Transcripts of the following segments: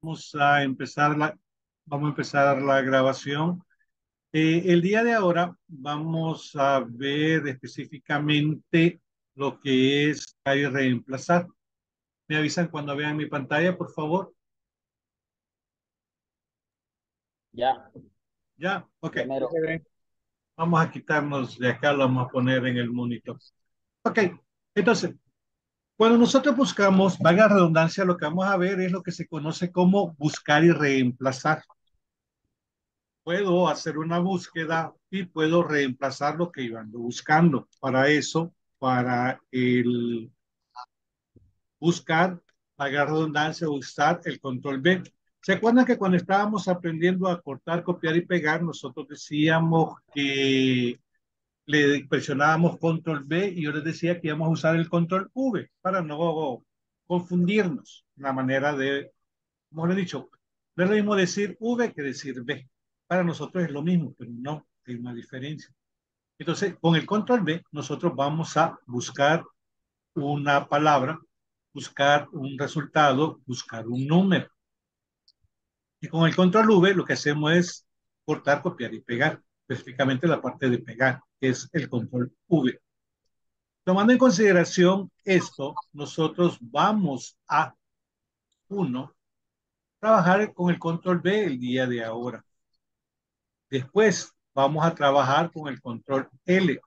Vamos a empezar la grabación. El día de ahora vamos a ver específicamente lo que es buscar y reemplazar. ¿Me avisan cuando vean mi pantalla, por favor? Ya, Ya, ok. ya mero. Vamos a quitarnos de acá, lo vamos a poner en el monitor. Ok, entonces, cuando nosotros buscamos, valga la redundancia, lo que vamos a ver es lo que se conoce como buscar y reemplazar. Puedo hacer una búsqueda y puedo reemplazar lo que yo ando buscando. Para eso, para el buscar, pagar redundancia, usar el control B. ¿Se acuerdan que cuando estábamos aprendiendo a cortar, copiar y pegar, nosotros decíamos que le presionábamos control B y yo les decía que íbamos a usar el control V para no confundirnos? La manera de, como le he dicho, no es lo mismo decir V que decir B. Para nosotros es lo mismo, pero no, hay una diferencia. Entonces, con el control B, nosotros vamos a buscar una palabra, buscar un resultado, buscar un número. Y con el control V, lo que hacemos es cortar, copiar y pegar, específicamente la parte de pegar, que es el control V. Tomando en consideración esto, nosotros vamos a, uno, trabajar con el control B el día de ahora. Después vamos a trabajar con el control L.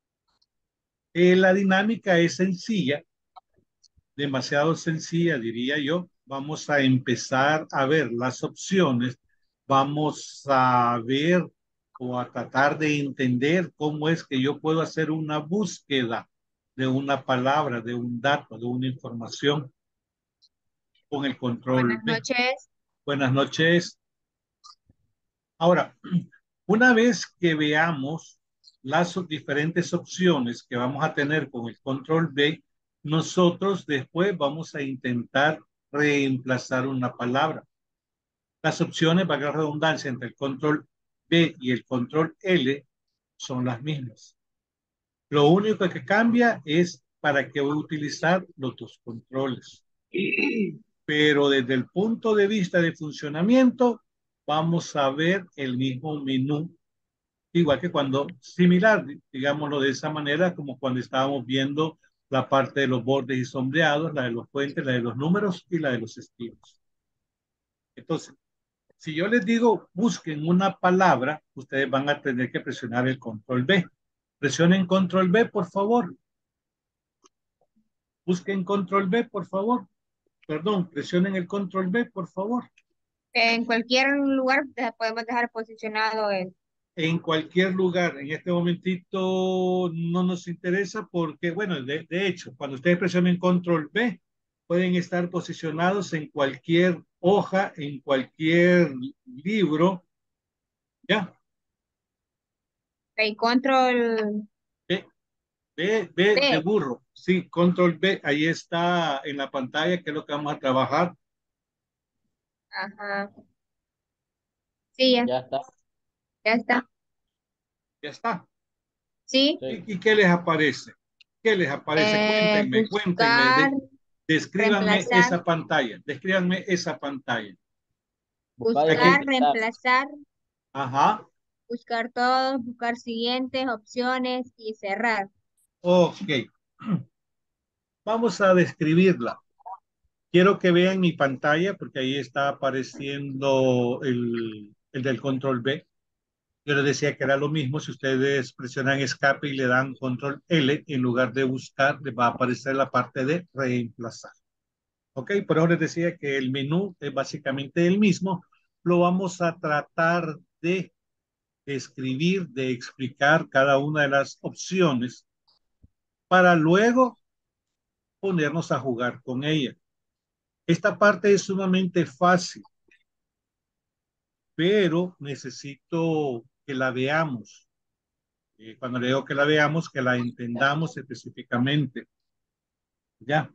La dinámica es sencilla, demasiado sencilla, diría yo. Vamos a empezar a ver las opciones. Vamos a ver o a tratar de entender cómo es que yo puedo hacer una búsqueda de una palabra, de un dato, de una información con el control Buenas B. noches. Buenas noches. Ahora, una vez que veamos las diferentes opciones que vamos a tener con el control B, nosotros después vamos a intentar reemplazar una palabra. Las opciones, valga la redundancia, entre el control B y el control L son las mismas. Lo único que cambia es para qué voy a utilizar los dos controles. Pero desde el punto de vista de funcionamiento, vamos a ver el mismo menú, igual que cuando, similar, digámoslo de esa manera, como cuando estábamos viendo la parte de los bordes y sombreados, la de los puentes, la de los números y la de los estilos. Entonces, si yo les digo busquen una palabra, ustedes van a tener que presionar el control B. Presionen control B, por favor. Busquen control B, por favor. Perdón, presionen el control B, por favor. En cualquier lugar podemos dejar posicionado En cualquier lugar. En este momentito no nos interesa porque, bueno, de hecho, cuando ustedes presionen control B, pueden estar posicionados en cualquier hoja, en cualquier libro. Ya, el control B, B de B. burro. Sí, control B, ahí está en la pantalla, que es lo que vamos a trabajar. Ajá. Sí, Ya está. ya está. Ya está. Sí. Sí. Y qué les aparece? ¿Qué les aparece? Cuéntenme, cuéntenme. Buscar, Descríbanme reemplazar, esa pantalla. Descríbanme esa pantalla. Buscar y Aquí, buscar, reemplazar. reemplazar, ajá, buscar todos, buscar siguientes opciones y cerrar. ok. Vamos a describirla. Quiero que vean mi pantalla porque ahí está apareciendo el del control B. Yo les decía que era lo mismo. Si ustedes presionan escape y le dan control L, en lugar de buscar, les va a aparecer la parte de reemplazar. Ok, por eso les decía que el menú es básicamente el mismo. Lo vamos a tratar de escribir, de explicar cada una de las opciones para luego ponernos a jugar con ella. Esta parte es sumamente fácil, pero necesito que la veamos. Cuando le digo que la veamos, que la entendamos específicamente. Ya.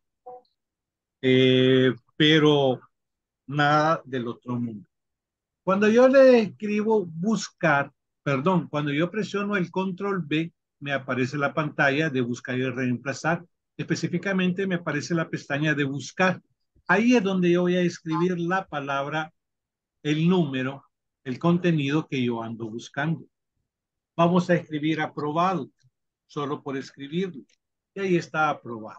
Pero nada del otro mundo. Cuando yo le escribo buscar, perdón, cuando yo presiono el control B, me aparece la pantalla de buscar y reemplazar. Específicamente me aparece la pestaña de buscar. Ahí es donde yo voy a escribir la palabra, el número, el contenido que yo ando buscando. Vamos a escribir aprobado, solo por escribirlo. Y ahí está aprobado.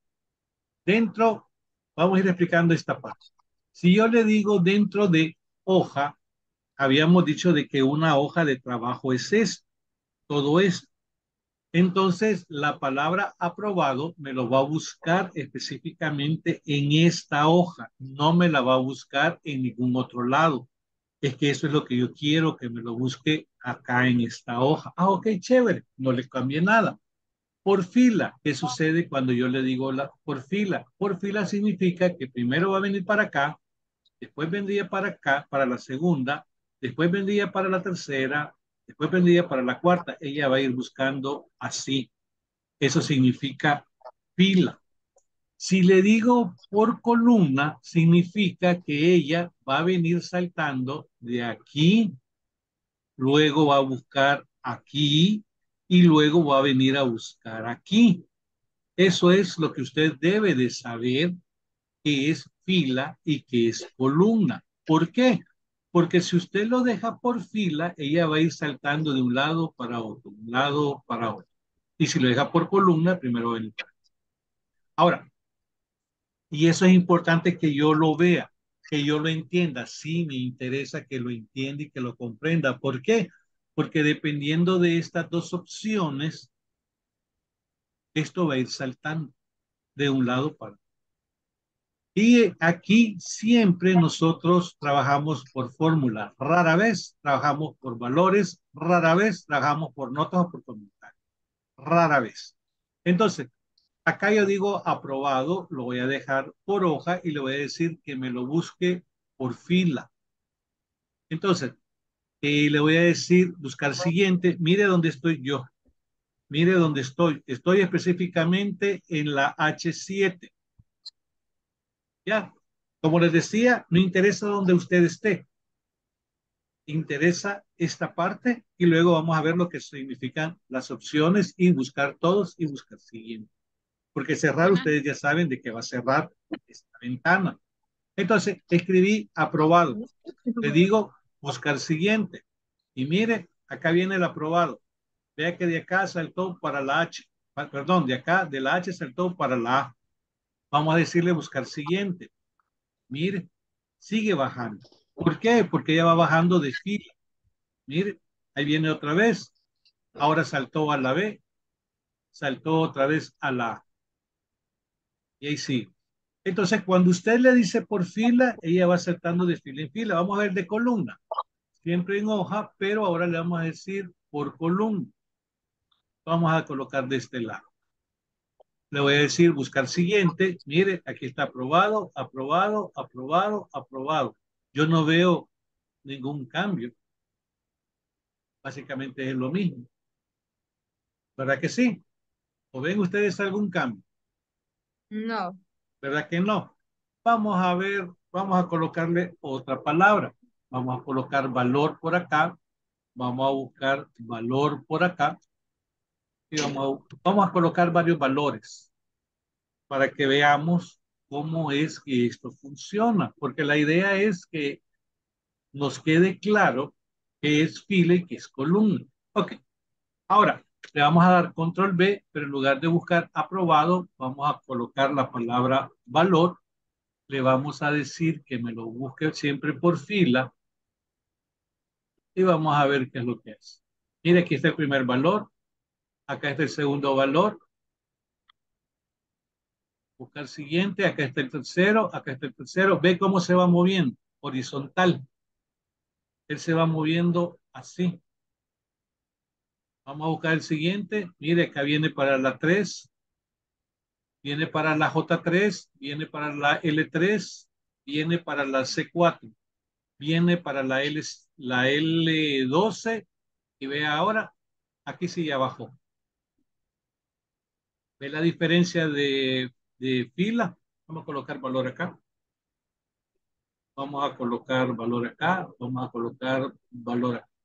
Dentro, vamos a ir explicando esta parte. Si yo le digo dentro de hoja, habíamos dicho de que una hoja de trabajo es esto, todo esto. Entonces, la palabra aprobado me lo va a buscar específicamente en esta hoja, no me la va a buscar en ningún otro lado. Es que eso es lo que yo quiero, que me lo busque acá en esta hoja. Ah, ok, chévere, no le cambie nada. Por fila, ¿qué sucede cuando yo le digo la por fila? Por fila significa que primero va a venir para acá, después vendría para acá, para la segunda, después vendría para la tercera, después vendría para la cuarta. Ella va a ir buscando así. Eso significa fila. Si le digo por columna, significa que ella va a venir saltando de aquí, luego va a buscar aquí y luego va a venir a buscar aquí. Eso es lo que usted debe de saber, que es fila y que es columna. ¿Por qué? Porque si usted lo deja por fila, ella va a ir saltando de un lado para otro, de un lado para otro. Y si lo deja por columna, primero va a venir para acá. Ahora, y eso es importante que yo lo vea, que yo lo entienda. Sí, me interesa que lo entienda y que lo comprenda. ¿Por qué? Porque dependiendo de estas dos opciones, esto va a ir saltando de un lado para otro. Y aquí siempre nosotros trabajamos por fórmula, rara vez trabajamos por valores, rara vez trabajamos por notas o por comentarios, rara vez. Entonces, acá yo digo aprobado, lo voy a dejar por hoja y le voy a decir que me lo busque por fila. Entonces, le voy a decir buscar siguiente, mire dónde estoy yo, mire dónde estoy. Estoy específicamente en la H7. Ya, como les decía, no interesa dónde usted esté, interesa esta parte y luego vamos a ver lo que significan las opciones y buscar todos y buscar siguiente. Porque cerrar, Ajá. ustedes ya saben de que va a cerrar esta ventana. Entonces, escribí aprobado. Le digo buscar siguiente. Y mire, acá viene el aprobado. Vea que de acá saltó para la H. Perdón, de acá, de la H saltó para la A. Vamos a decirle buscar siguiente. Mire, sigue bajando. ¿Por qué? Porque ya va bajando de fila. Mire, ahí viene otra vez. Ahora saltó a la B, saltó otra vez a la A. Y ahí sí. Entonces, cuando usted le dice por fila, ella va saltando de fila en fila. Vamos a ver de columna. Siempre en hoja, pero ahora le vamos a decir por columna. Vamos a colocar de este lado. Le voy a decir buscar siguiente. Mire, aquí está aprobado, aprobado, aprobado, aprobado. Yo no veo ningún cambio. Básicamente es lo mismo. ¿Verdad que sí? ¿O ven ustedes algún cambio? No. ¿Verdad que no? Vamos a ver, vamos a colocarle otra palabra. Vamos a colocar valor por acá. Vamos a buscar valor por acá. Y vamos a colocar varios valores para que veamos cómo es que esto funciona. Porque la idea es que nos quede claro qué es fila y qué es columna. Ok. Ahora, le vamos a dar control B, pero en lugar de buscar aprobado, vamos a colocar la palabra valor. Le vamos a decir que me lo busque siempre por fila y vamos a ver qué es lo que es. Mire, aquí está el primer valor, acá está el segundo valor, buscar siguiente, acá está el tercero, acá está el tercero. Ve cómo se va moviendo, horizontal. Él se va moviendo así. Vamos a buscar el siguiente. Mire, acá viene para la 3, viene para la J3, viene para la L3, viene para la C4, viene para la L12 y vea ahora, aquí sí ya bajó. ¿Ve la diferencia de fila? Vamos a colocar valor acá. Vamos a colocar valor acá. Vamos a colocar valor acá.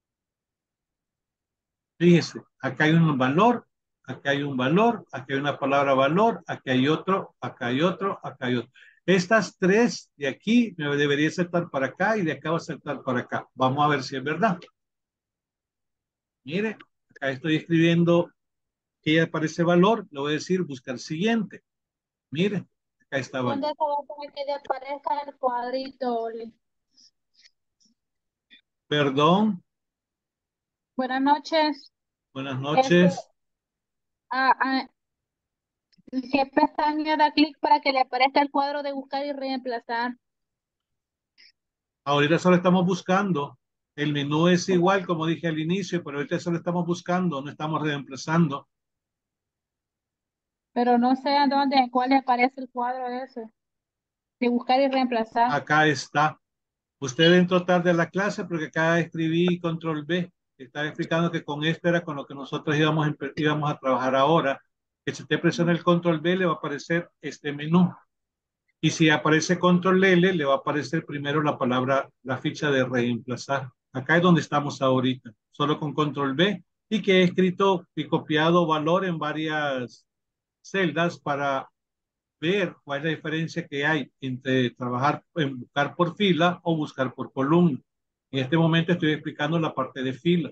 Fíjese, acá hay un valor, acá hay un valor, acá hay una palabra valor, acá hay otro, acá hay otro, acá hay otro. Estas tres de aquí me debería saltar para acá y de acá va a saltar para acá. Vamos a ver si es verdad. Mire, acá estoy escribiendo que aparece valor. Le voy a decir buscar siguiente. Mire, acá está valor. ¿Dónde se va a poner que le aparezca el cuadrito, Oli? Perdón, Buenas noches. buenas Este, noches. ah, ah, ¿qué pestaña da clic para que le aparezca el cuadro de buscar y reemplazar? Ahorita solo estamos buscando. El menú es igual, como dije al inicio, pero ahorita solo estamos buscando, no estamos reemplazando. Pero no sé a dónde, en cuál le aparece el cuadro ese, de buscar y reemplazar. Acá está. Usted entró tarde a la clase porque acá escribí control B. Estaba explicando que con esto era con lo que nosotros íbamos a trabajar ahora. Que si usted presiona el control B le va a aparecer este menú. Y si aparece control L, le va a aparecer primero la palabra, la ficha de reemplazar. Acá es donde estamos ahorita, solo con control B. Y que he escrito y copiado valor en varias celdas para ver cuál es la diferencia que hay entre trabajar en buscar por fila o buscar por columna. En este momento estoy explicando la parte de fila.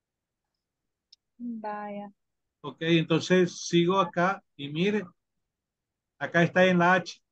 Vaya. Ok, entonces sigo acá y mire, acá está en la H,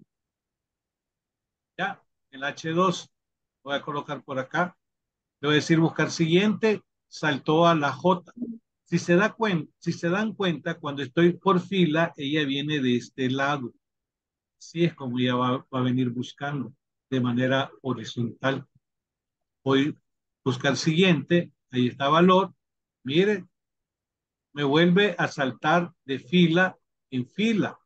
ya, en la H2. Voy a colocar por acá. Le voy a decir buscar siguiente, saltó a la J. Si se dan cuenta, cuando estoy por fila, ella viene de este lado. Así es como ella va a venir buscando de manera horizontal. Voy a buscar siguiente, ahí está valor. Mire, me vuelve a saltar de fila en fila.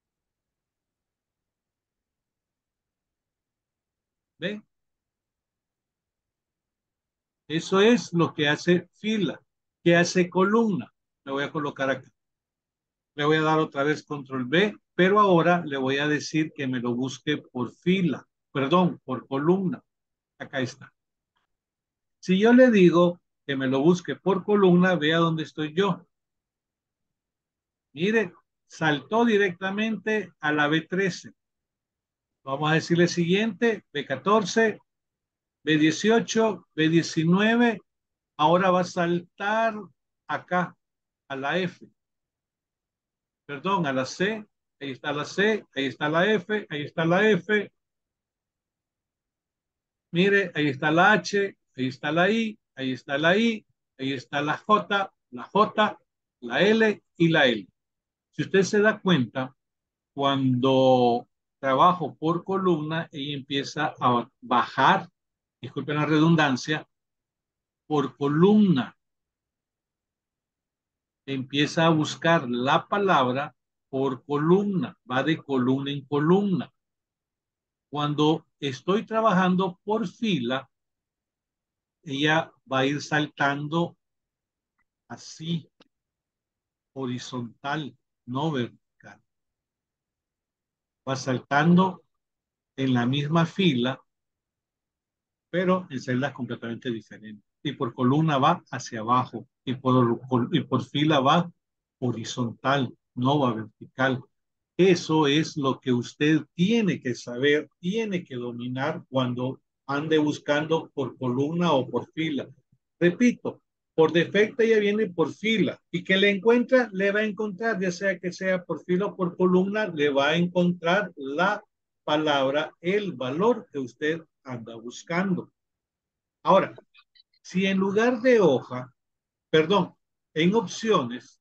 ¿Ve? Eso es lo que hace fila. ¿Qué hace columna? Me voy a colocar acá. Le voy a dar otra vez control B, pero ahora le voy a decir que me lo busque por fila, perdón, por columna. Acá está. Si yo le digo que me lo busque por columna, vea dónde estoy yo. Mire, saltó directamente a la B13. Vamos a decirle siguiente, B14, B18, B19. Ahora va a saltar acá, a la F. Perdón, a la C. Ahí está la C, ahí está la F, ahí está la F. Mire, ahí está la H, ahí está la I, ahí está la I, ahí está la J, la L y la L. Si usted se da cuenta, cuando trabajo por columna, ella empieza a bajar, disculpen la redundancia, por columna. Empieza a buscar la palabra por columna, va de columna en columna. Cuando estoy trabajando por fila, ella va a ir saltando así, horizontal, no vertical. Va saltando en la misma fila, pero en celdas completamente diferentes. Y por columna va hacia abajo y por fila va horizontal, no va vertical. Eso es lo que usted tiene que saber, tiene que dominar cuando ande buscando por columna o por fila. Repito, por defecto ella viene por fila y que le encuentra, le va a encontrar, ya sea que sea por fila o por columna, le va a encontrar la palabra, el valor que usted anda buscando. Ahora, si en lugar de hoja, perdón, en opciones,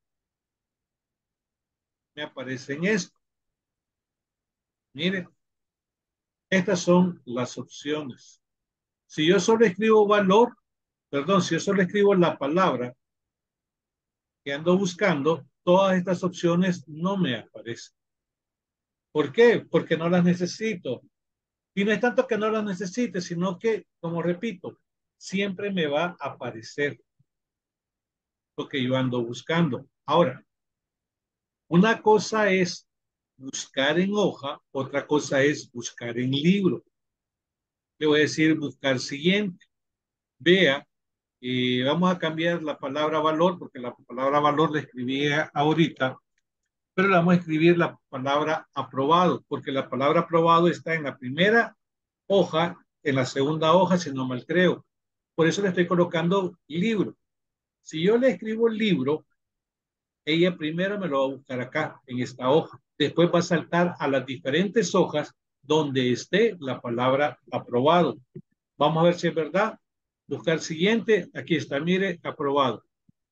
me aparecen esto. Miren, estas son las opciones. Si yo solo escribo valor, perdón, si yo solo escribo la palabra que ando buscando, todas estas opciones no me aparecen. ¿Por qué? Porque no las necesito. Y no es tanto que no las necesite, sino que, como repito, siempre me va a aparecer lo que yo ando buscando. Ahora, una cosa es buscar en hoja, otra cosa es buscar en libro. Le voy a decir buscar siguiente. Vea, vamos a cambiar la palabra valor, porque la palabra valor la escribí ahorita. pero le vamos a escribir la palabra aprobado, porque la palabra aprobado está en la primera hoja, en la segunda hoja, si no mal creo. Por eso le estoy colocando libro. Si yo le escribo libro, ella primero me lo va a buscar acá, en esta hoja. Después va a saltar a las diferentes hojas donde esté la palabra aprobado. Vamos a ver si es verdad. Buscar siguiente. Aquí está, mire, aprobado.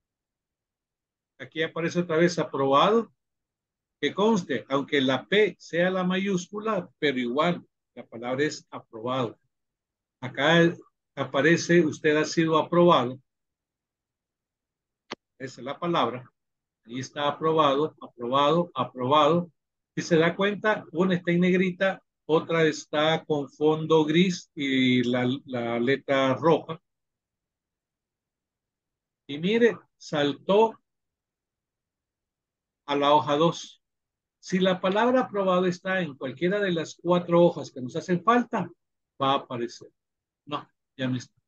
Aquí aparece otra vez aprobado. Que conste, aunque la P sea la mayúscula, pero igual, la palabra es aprobado. Acá aparece, usted ha sido aprobado. Esa es la palabra. Ahí está aprobado, aprobado, aprobado. Si se da cuenta, una está en negrita, otra está con fondo gris y la letra roja. Y mire, saltó a la hoja 2. Si la palabra aprobado está en cualquiera de las 4 hojas que nos hacen falta, va a aparecer. No, ya no está.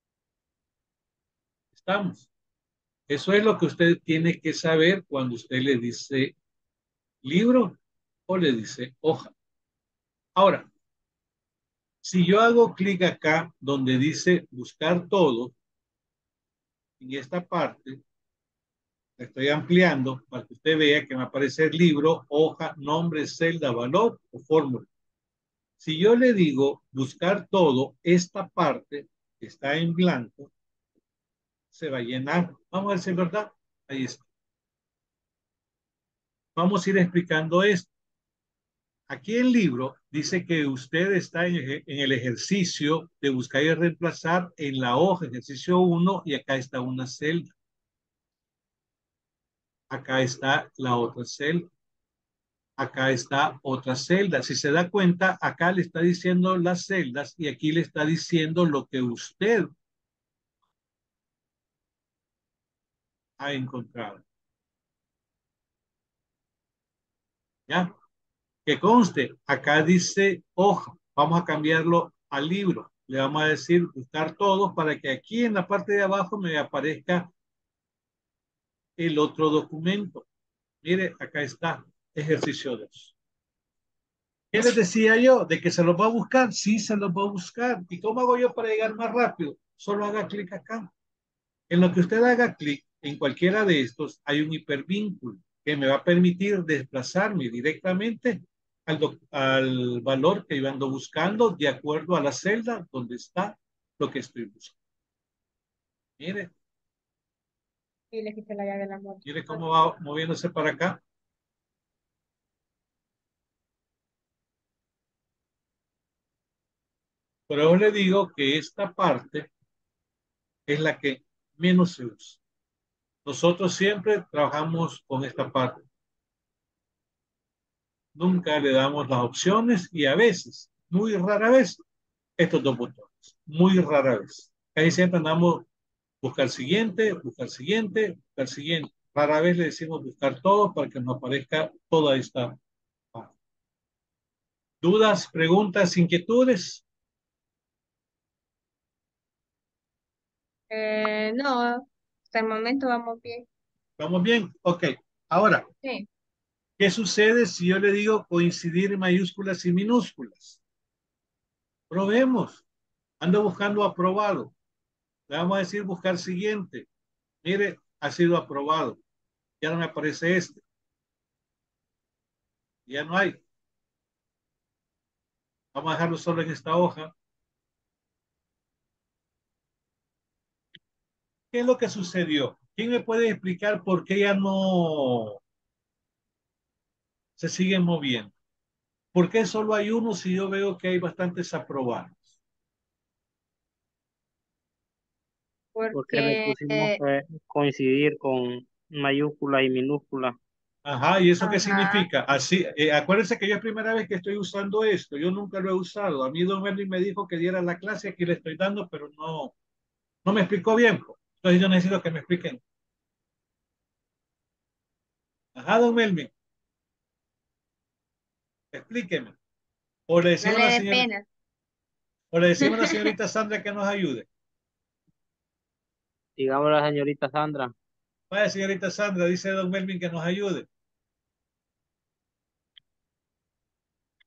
Estamos. Eso es lo que usted tiene que saber cuando usted le dice libro o le dice hoja. Ahora, si yo hago clic acá donde dice buscar todo, en esta parte, la estoy ampliando para que usted vea que me aparece el libro, hoja, nombre, celda, valor o fórmula. Si yo le digo buscar todo, esta parte que está en blanco se va a llenar. Vamos a ver si es verdad. Ahí está. Vamos a ir explicando esto. Aquí el libro dice que usted está en el ejercicio de buscar y reemplazar en la hoja, ejercicio 1, y acá está una celda. Acá está la otra celda. Acá está otra celda. Si se da cuenta, acá le está diciendo las celdas y aquí le está diciendo lo que usted ha encontrado. ¿Ya? Que conste, acá dice hoja. Vamos a cambiarlo al libro. Le vamos a decir buscar todos para que aquí en la parte de abajo me aparezca el otro documento. Mire, acá está, ejercicio 2. ¿Qué les decía yo? ¿De que se los va a buscar? Sí, se los va a buscar. ¿Y cómo hago yo para llegar más rápido? Solo haga clic acá. En lo que usted haga clic en cualquiera de estos, hay un hipervínculo que me va a permitir desplazarme directamente al valor que yo ando buscando de acuerdo a la celda donde está lo que estoy buscando. Mire, Y le quité la llave de la moto. mire cómo va moviéndose para acá. Por eso le digo que esta parte es la que menos se usa. Nosotros siempre trabajamos con esta parte. Nunca le damos las opciones y a veces, muy rara vez, estos dos botones. Muy rara vez. Casi siempre andamos buscar siguiente, buscar siguiente, buscar siguiente. Rara vez le decimos buscar todo para que nos aparezca toda esta parte. ¿Dudas, preguntas, inquietudes? No, hasta el momento vamos bien. ¿Vamos bien? Ok. Ahora, Sí. ¿qué sucede si yo le digo coincidir mayúsculas y minúsculas? Probemos. Ando buscando aprobado. Le vamos a decir buscar siguiente. Mire, ha sido aprobado. Ya no me aparece este. Ya no hay. Vamos a dejarlo solo en esta hoja. ¿Qué es lo que sucedió? ¿Quién me puede explicar por qué ya no se siguen moviendo? ¿Por qué solo hay uno si yo veo que hay bastantes aprobados? Porque le Porque, pusimos que coincidir con mayúsculas y minúsculas. Ajá, ¿y eso qué ajá, significa? Así, acuérdense que yo es primera vez que estoy usando esto, yo nunca lo he usado. A mí don Merlin me dijo que diera la clase, aquí le estoy dando, pero no me explicó bien, pues. Entonces yo necesito que me expliquen. Ajá, don Melvin, explíqueme. O le no decimos a le la dé señora, pena. o le decimos a la señorita Sandra que nos ayude. Digamos la señorita Sandra. Vaya, señorita Sandra, dice don Melvin que nos ayude.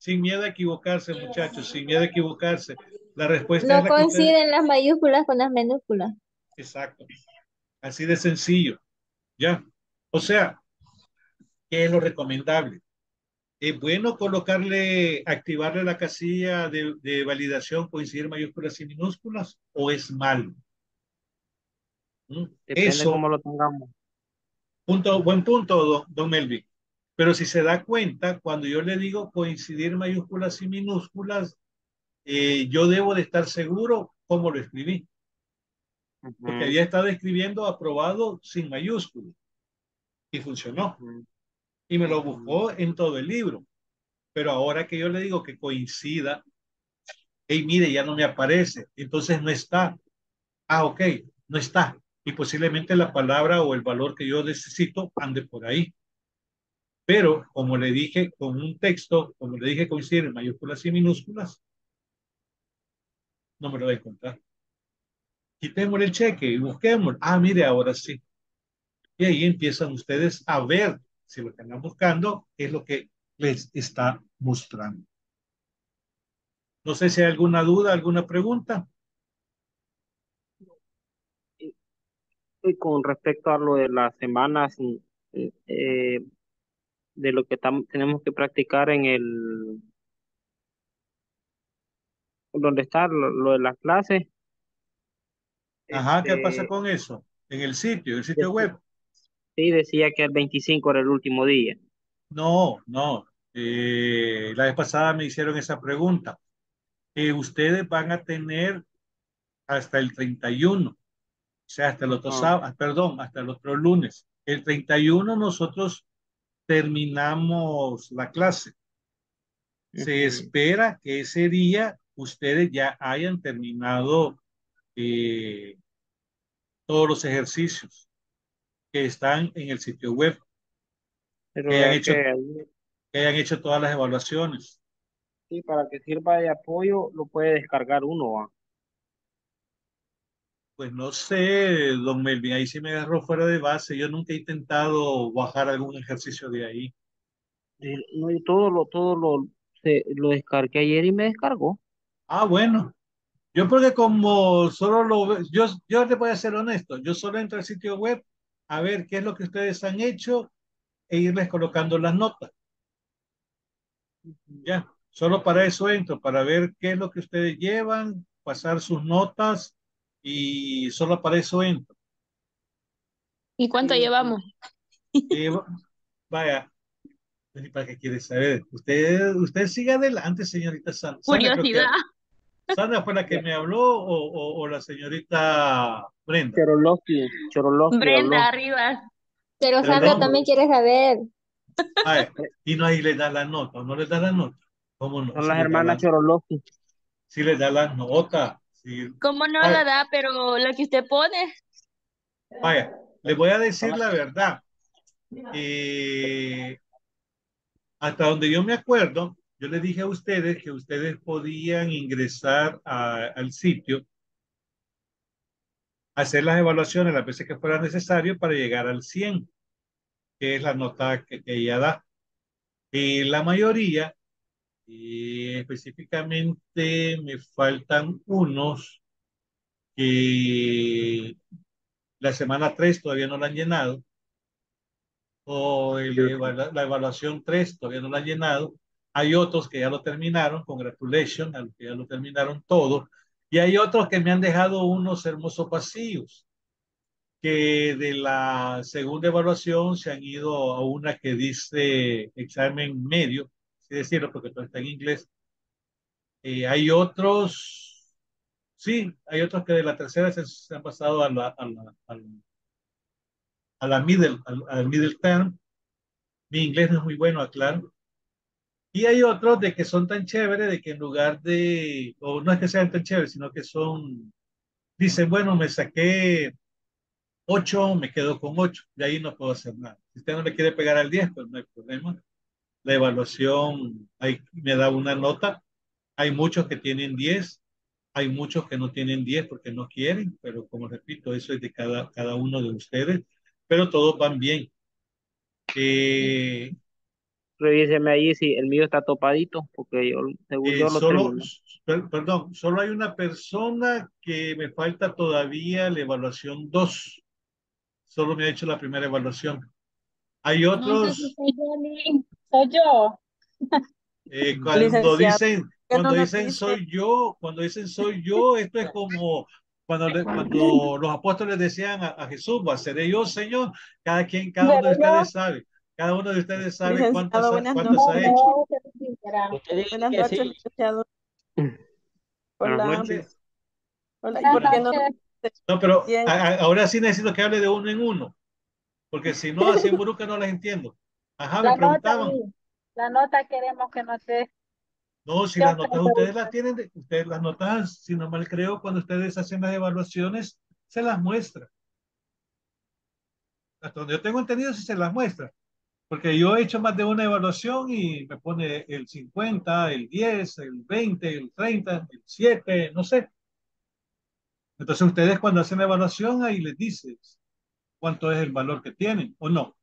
Sin miedo a equivocarse, muchachos, sin miedo a equivocarse. La respuesta es No la que ustedes... coinciden las mayúsculas con las minúsculas. Exacto. Así de sencillo. ¿Ya? O sea, ¿qué es lo recomendable? ¿Es bueno colocarle, activarle la casilla de validación, coincidir mayúsculas y minúsculas? ¿O es malo? ¿Mm? Depende Eso, cómo lo tengamos. buen punto, don Melvin. Pero si se da cuenta, cuando yo le digo coincidir mayúsculas y minúsculas, yo debo de estar seguro cómo lo escribí, porque Ujú, había estado escribiendo aprobado sin mayúsculas y funcionó. ujú, Y me lo ujú. buscó en todo el libro. Pero ahora que yo le digo que coincida, hey, mire, ya no me aparece, entonces no está. Ah, ok, no está. Y posiblemente la palabra o el valor que yo necesito ande por ahí. Pero como le dije con un texto, como le dije coincide en mayúsculas y minúsculas, no me lo voy a encontrar. Quitémosle el cheque y busquemos. Ah, mire, ahora sí. Y ahí empiezan ustedes a ver si lo que están buscando es lo que les está mostrando. No sé si hay alguna duda, alguna pregunta. Y, y con respecto a lo de las semanas, de lo que tenemos que practicar en donde está lo de las clases, Ajá, ¿qué pasa este, con eso? En el sitio web. sí decía que el 25 era el último día. No, no. La vez pasada me hicieron esa pregunta. Ustedes van a tener hasta el 31, o sea, hasta el otro Ajá. sábado, perdón, hasta el otro lunes. El 31 nosotros terminamos la clase. Se Ujú. espera que ese día ustedes ya hayan terminado eh, todos los ejercicios que están en el sitio web, Pero que hayan vea hecho, que ahí, que hayan hecho todas las evaluaciones. sí, para que sirva de apoyo, lo puede descargar uno, ¿va? Pues no sé, don Melvin, ahí sí me agarró fuera de base. Yo nunca he intentado bajar algún ejercicio de ahí. No, y lo descargué ayer y me descargó. Ah, bueno. Yo porque como solo yo le voy a ser honesto, yo solo entro al sitio web a ver qué es lo que ustedes han hecho e irles colocando las notas. Ya, solo para eso entro, para ver qué es lo que ustedes llevan, pasar sus notas y solo para eso entro. ¿Y cuánto Sí, sí. llevamos? Eh, vaya, ¿y para qué quiere saber? Usted sigue adelante, señorita Sandra. Sandra creo que Curiosidad. Sandra fue la que Ya. me habló o la señorita Brenda. Choroloski Brenda, habló. arriba. Pero Sandra Perdón. también quiere saber. Ay, y no ahí le da la nota, o no le da la nota. ¿Cómo no? Son Si las le da hermanas la, Choroloski. si le da la nota. Si, ¿Cómo no la vaya, da? Pero la que usted pone. vaya, le voy a Son decir las- la verdad. Eh, hasta donde yo me acuerdo, yo les dije a ustedes que ustedes podían ingresar al sitio, hacer las evaluaciones las veces que fuera necesario para llegar al 100, que es la nota que ella da. La mayoría, específicamente me faltan unos que la semana 3 todavía no la han llenado, o la evaluación 3 todavía no la han llenado. Hay otros que ya lo terminaron, congratulations, a los que ya lo terminaron todo. Y hay otros que me han dejado unos hermosos vacíos, que de la segunda evaluación se han ido a una que dice examen medio, así decirlo, porque todo está en inglés. Hay otros, sí, hay otros que de la tercera se han pasado al middle term. Mi inglés no es muy bueno, aclaro. Y hay otros de que son tan chéveres de que en lugar de, o no es que sean tan chéveres, sino que son, dicen, bueno, me saqué 8, me quedo con 8, de ahí no puedo hacer nada. Si usted no le quiere pegar al 10, pues no hay problema. La evaluación ahí me da una nota. Hay muchos que tienen 10, hay muchos que no tienen 10 porque no quieren, pero como repito, eso es de cada uno de ustedes, pero todos van bien. Eh, revíseme ahí si el mío está topadito, porque yo, según yo lo Solo, terminé. perdón, solo hay una persona que me falta todavía la evaluación 2. Solo me ha hecho la primera evaluación. Hay No, entonces otros, soy yo, Lili. Soy yo. cuando Licenciado, dicen, que no cuando nos dicen dice, soy yo, cuando dicen soy yo, esto es como cuando los apóstoles decían a Jesús, va, seré yo, Señor. Cada uno Pero de yo, ustedes sabe, cada uno de ustedes sabe licenciado, buenas cuántas noches. ha no, hecho. no, que no quisiera. Usted dice Buenas que noches, sí. licenciado. Buenas Hola, Mande. noches. hola. ¿Y Buenas por qué Buenas. no nos noches. dice No, pero quién? ahora sí necesito que hable de uno en uno, porque si no, así en Buruca no las entiendo. Ajá, me La nota preguntaban. ahí. La nota queremos que nos dé. No, si ¿Qué las notas ofrece ustedes las usted? tienen, ustedes las notas, si no mal creo, cuando ustedes hacen las evaluaciones, se las muestra. Hasta donde yo tengo entendido, si se las muestra. Porque yo he hecho más de una evaluación y me pone el 50, el 10, el 20, el 30, el 7, no sé. Entonces ustedes cuando hacen la evaluación ahí les dices cuánto es el valor que tienen o no.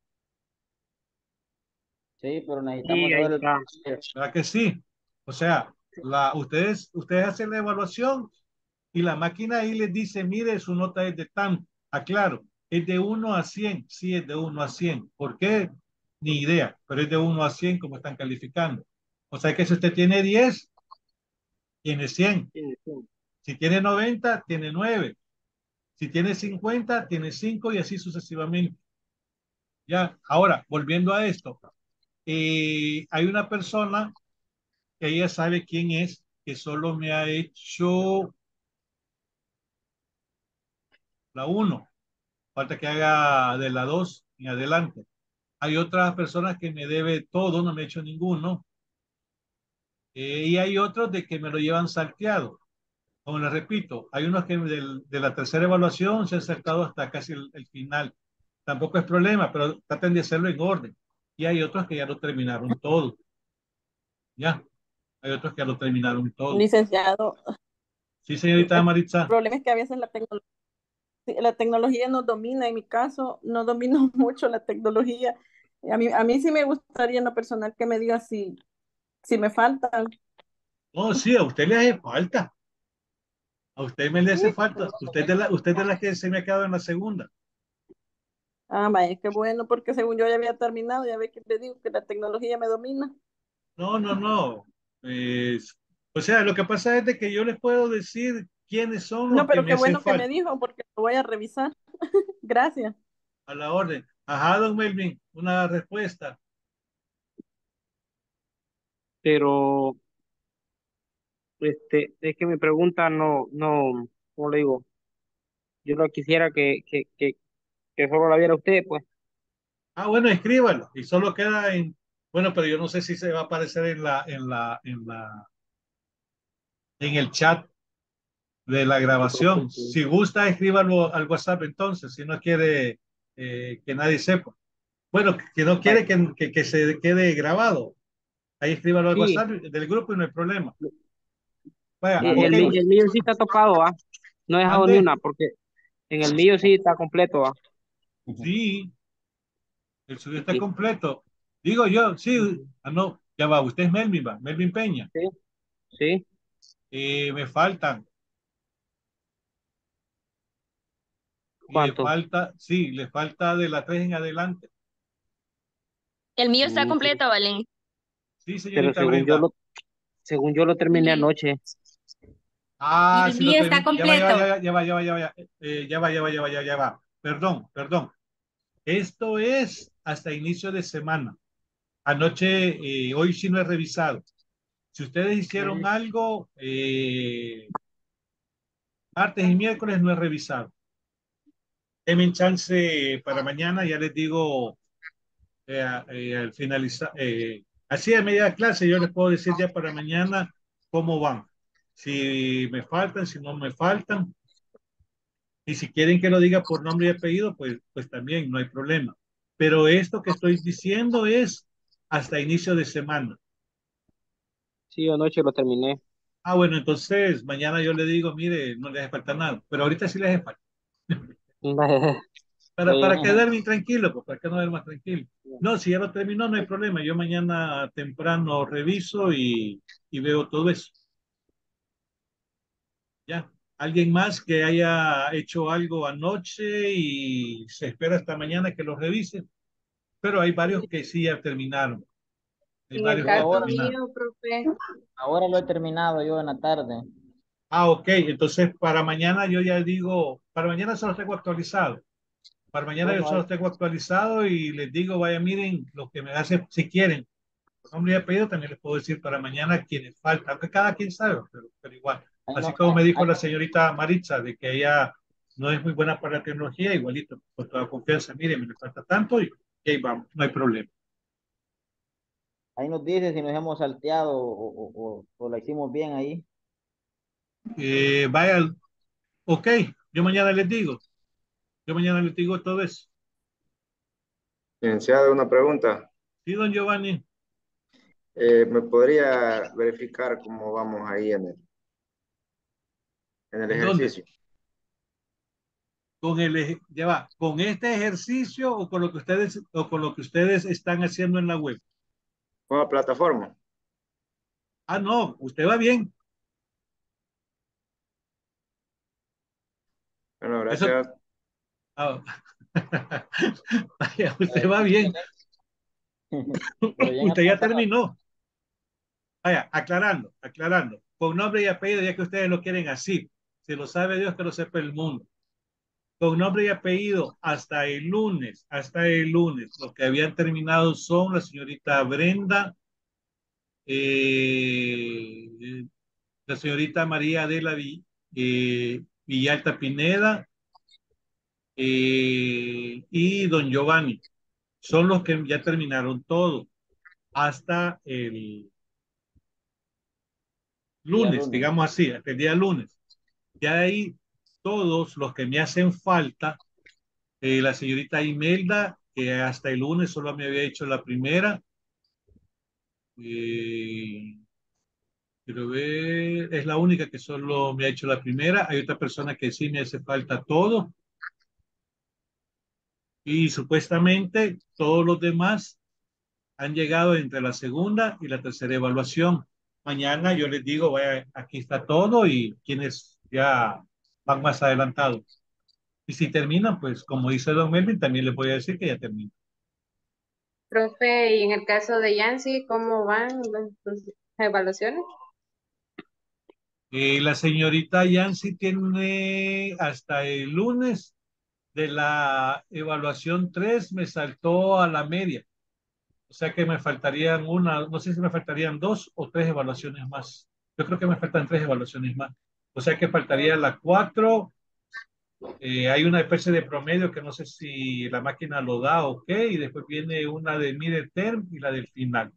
Sí, pero necesitamos Sí, ahí ¿Verdad? está. ¿Verdad que sí? O sea, ustedes hacen la evaluación y la máquina ahí les dice, mire, su nota es de tanto. Aclaro, es de 1 a 100. Sí, es de 1 a 100. ¿Por qué? Ni idea, pero es de 1 a 100 como están calificando. O sea que si usted tiene 10, tiene 100. Sí, sí. Si tiene 90, tiene 9. Si tiene 50, tiene 5 y así sucesivamente. Ya, ahora, volviendo a esto, hay una persona que ella sabe quién es, que solo me ha hecho la uno. Falta que haga de la 2 en adelante. Hay otras personas que me debe todo, no me ha hecho ninguno. Y hay otros de que me lo llevan salteado. Como les repito, hay unos que de la tercera evaluación se han saltado hasta casi el final. Tampoco es problema, pero traten de hacerlo en orden. Y hay otros que ya lo terminaron todo. Ya, hay otros que ya lo terminaron todo. Licenciado, Sí, señorita el Maritza. problema es que a veces la tecnología nos domina. En mi caso, no domino mucho la tecnología. A mí sí me gustaría en lo personal que me diga si me faltan. No, sí, a usted le hace falta. A usted me le hace Sí. falta. Usted de la que se me ha quedado en la segunda. Ah, vaya, qué bueno, porque según yo ya había terminado, ya ve que le digo que la tecnología me domina. No, no, no. O sea, lo que pasa es de que yo les puedo decir quiénes son No, los que pero me qué hacen bueno que me falta dijo, porque lo voy a revisar. Gracias. a la orden. Ajá, don Melvin, una respuesta. Pero, es que mi pregunta no, ¿cómo le digo? Yo no quisiera que solo la viera usted, pues. Ah, bueno, escríbalo. Y solo queda en, bueno, pero yo no sé si se va a aparecer en el chat de la Yo creo que grabación. sí. Si gusta, escríbalo al WhatsApp entonces, si no quiere que nadie sepa. Bueno, que no quiere Vaya, que se quede grabado. Ahí escríbalo al sí, WhatsApp del grupo y no hay problema. Vaya, el, ok, el mío sí está topado, ¿ah? No he dejado ni mande. una, porque en el mío sí está completo, ¿ah? Sí, el suyo está Sí, completo. Digo yo, sí. ujú, Ah, no, ya va, usted es Melvin, va, Melvin Peña. sí, sí. Me faltan, le ¿Cuánto? falta, sí, le falta de la 3 en adelante. El mío está Sí, completo, Valen. Sí, pero señorita Brenda. según yo lo terminé Y, anoche. y Ah, el sí lo mío está terminé. completo. Ya va. Perdón, perdón. Esto es hasta inicio de semana. Anoche, hoy sí no he revisado. Si ustedes hicieron Mm, algo, martes y miércoles no he revisado. Denme chance para mañana, ya les digo al finalizar, así a media clase, yo les puedo decir ya para mañana cómo van. Si me faltan, si no me faltan, y si quieren que lo diga por nombre y apellido, pues también no hay problema. Pero esto que estoy diciendo es hasta inicio de semana. sí, anoche lo terminé. Ah, bueno, entonces mañana yo le digo, mire, no le hace falta nada, pero ahorita sí le hace falta. Para quedar bien tranquilo, pues para que no ver más tranquilo. No, si ya lo terminó, no hay problema. Yo mañana temprano reviso y veo todo eso. Ya. ¿Alguien más que haya hecho algo anoche y se espera hasta mañana que lo revise? Pero hay varios que sí ya terminaron. Hay En el varios Yo que ya caso ahora, terminaron. mío, profe, ahora lo he terminado yo en la tarde. Ah, ok. Entonces, para mañana yo ya digo, para mañana se los tengo actualizado. Para mañana yo Bueno, se los tengo actualizado y les digo, vaya, miren, lo que me hace, si quieren, por nombre y apellido, también les puedo decir para mañana quienes faltan, aunque cada quien sabe, pero igual. ahí Así no, como me dijo ahí, la señorita Maritza, de que ella no es muy buena para la tecnología, igualito, con toda confianza, miren, me le falta tanto y ahí vamos, no hay problema. ahí nos dice si nos hemos salteado o la hicimos bien ahí. Vaya, ok, yo mañana les digo, yo mañana les digo todo eso. Licenciado, una pregunta. Sí, don Giovanni, ¿Me podría verificar cómo vamos ahí en el ¿en dónde? ejercicio? Ya va, con este ejercicio o con lo que ustedes están haciendo en la web. ¿Con la plataforma? Ah, no, usted va bien. Bueno, Eso, gracias. ah, vaya, usted Pero va bien. pero bien Usted ya atrasado. terminó. Vaya, aclarando. Con nombre y apellido, ya que ustedes lo quieren así. Si lo sabe Dios, que lo sepa el mundo. Con nombre y apellido, hasta el lunes. Los que habían terminado son la señorita Brenda, eh, la señorita María Adela Villalta Pineda y don Giovanni. Son los que ya terminaron todo hasta el Día lunes, lunes. digamos así, hasta el día lunes. Ya ahí todos los que me hacen falta, la señorita Imelda, que hasta el lunes solo me había hecho la primera, eh, quiero ver, es la única que solo me ha hecho la primera. Hay otra persona que sí me hace falta todo. Y supuestamente todos los demás han llegado entre la segunda y la tercera evaluación. Mañana yo les digo, vaya, aquí está todo y quienes ya van más adelantados. Y si terminan, pues como dice don Melvin, también les voy a decir que ya terminan. profe, y en el caso de Yancy, ¿cómo van sus evaluaciones? La señorita Yancy tiene hasta el lunes de la evaluación 3 me saltó a la media. O sea que me faltarían no sé si me faltarían 2 o 3 evaluaciones más. Yo creo que me faltan 3 evaluaciones más. O sea que faltaría la 4. Hay una especie de promedio que no sé si la máquina lo da o qué. Y después viene una de midterm y la del final.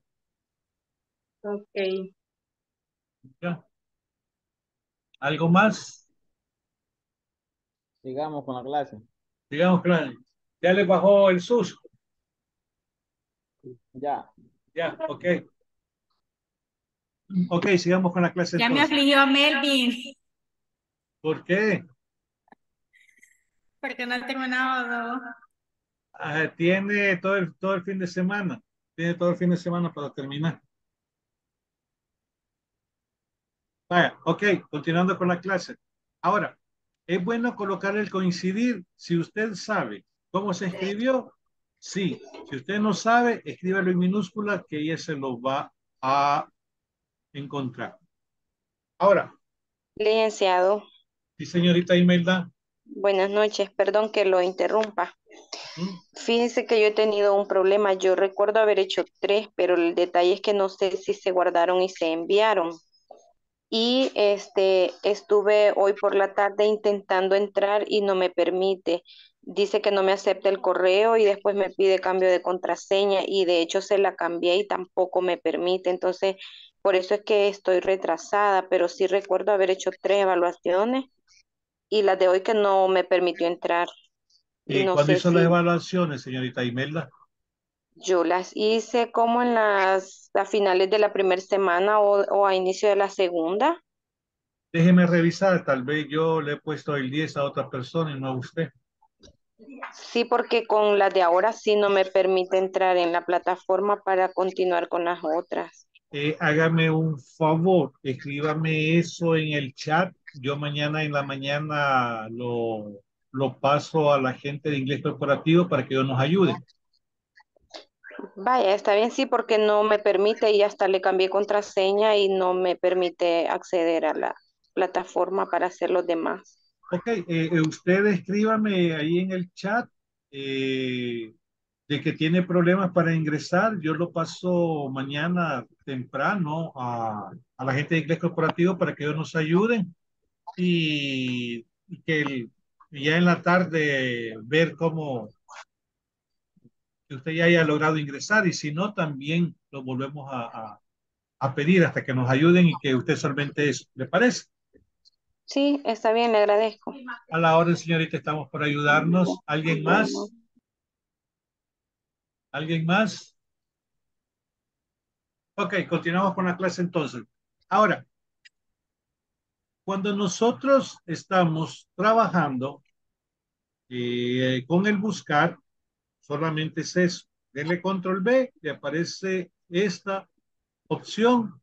Ok. ¿Ya? ¿Algo más? Sigamos con la clase. Digamos, claro. Ya le bajó el susto. Ya. Ya, ok. Ok, sigamos con la clase Ya me entonces. afligió Melvin, ¿Por qué? porque no he terminado. Tiene todo el fin de semana. Tiene todo el fin de semana para terminar. Vaya, ok, continuando con la clase. Ahora, es bueno colocar el coincidir. Si usted sabe cómo se escribió, sí. Si usted no sabe, escríbalo en minúscula que ella se lo va a encontrar. Ahora, Licenciado, sí, señorita Imelda. buenas noches. Perdón que lo interrumpa. ¿Mm? Fíjese que yo he tenido un problema. Yo recuerdo haber hecho 3, pero el detalle es que no sé si se guardaron y se enviaron. Y estuve hoy por la tarde intentando entrar y no me permite. Dice que no me acepta el correo y después me pide cambio de contraseña y de hecho se la cambié y tampoco me permite. Entonces, por eso es que estoy retrasada, pero sí recuerdo haber hecho 3 evaluaciones y las de hoy que no me permitió entrar. Y no Cuando sé hizo las si evaluaciones, señorita Imelda, yo las hice como a finales de la primera semana o a inicio de la segunda. déjeme revisar. Tal vez yo le he puesto el 10 a otra persona y no a usted. Sí, porque con las de ahora sí no me permite entrar en la plataforma para continuar con las otras. Hágame un favor, escríbame eso en el chat. Yo mañana en la mañana lo paso a la gente de inglés corporativo para que ellos nos ayuden. Vaya, está bien, sí, porque no me permite y hasta le cambié contraseña y no me permite acceder a la plataforma para hacer los demás. Ok, usted escríbame ahí en el chat eh, de que tiene problemas para ingresar. Yo lo paso mañana temprano a la gente de inglés corporativo para que ellos nos ayuden y ya en la tarde ver cómo que usted ya haya logrado ingresar y si no, también lo volvemos a pedir hasta que nos ayuden y que usted solvente eso. ¿Le parece? Sí, está bien, le agradezco. A la orden, señorita, estamos por ayudarnos. ¿Alguien Bueno, más? ¿Alguien más? Ok, continuamos con la clase entonces. Ahora, cuando nosotros estamos trabajando con el buscar, solamente es eso. Denle control B, le aparece esta opción,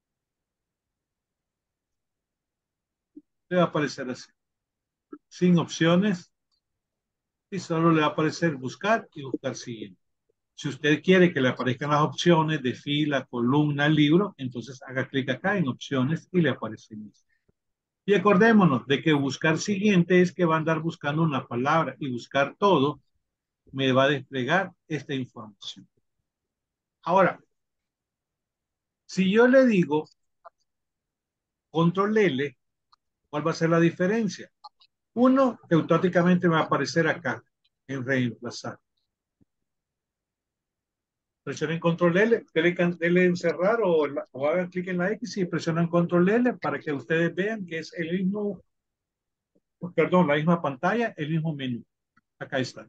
le va a aparecer así, sin opciones, y solo le va a aparecer buscar y buscar siguiente. Si usted quiere que le aparezcan las opciones de fila, columna, libro, entonces haga clic acá en opciones y le aparecen. Y acordémonos de que buscar siguiente es que va a andar buscando una palabra y buscar todo me va a desplegar esta información. Ahora, si yo le digo control L, ¿cuál va a ser la diferencia? Uno, que automáticamente me va a aparecer acá en reemplazar. Presionen control L, denle en cerrar o hagan clic en la X y presionan control L para que ustedes vean que es el mismo, perdón, la misma pantalla, el mismo menú. Acá está.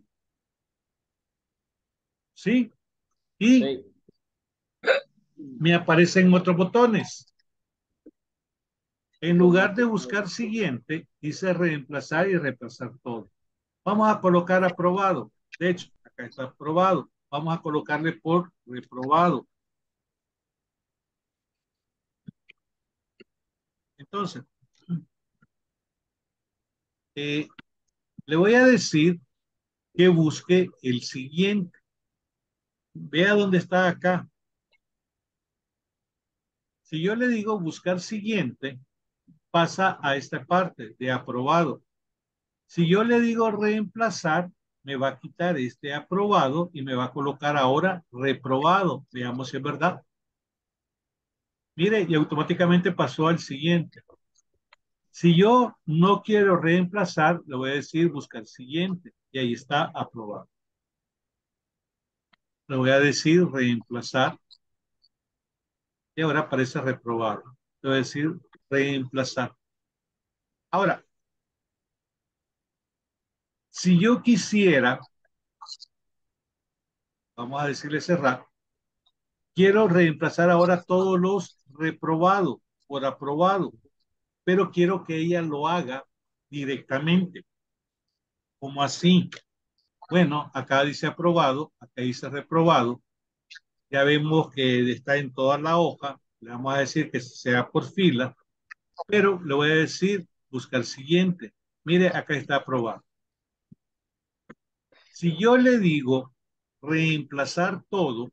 ¿Sí? Y Sí. me aparecen otros botones. En lugar de buscar siguiente, dice reemplazar y reemplazar todo. Vamos a colocar aprobado. De hecho, acá está aprobado. Vamos a colocarle por reprobado. Entonces, le voy a decir que busque el siguiente. Vea dónde está acá. Si yo le digo buscar siguiente, pasa a esta parte de aprobado. Si yo le digo reemplazar, me va a quitar este aprobado y me va a colocar ahora reprobado. Veamos si es verdad. Mire, y automáticamente pasó al siguiente. Si yo no quiero reemplazar, le voy a decir buscar siguiente y ahí está aprobado. Le voy a decir reemplazar y ahora aparece reprobado. Le voy a decir reemplazar. Ahora, si yo quisiera, vamos a decirle cerrar, quiero reemplazar ahora todos los reprobados por aprobado, pero quiero que ella lo haga directamente. ¿Cómo así? Bueno, acá dice aprobado, acá dice reprobado. Ya vemos que está en toda la hoja. Le vamos a decir que sea por fila, pero le voy a decir buscar siguiente. Mire, acá está aprobado. Si yo le digo reemplazar todo,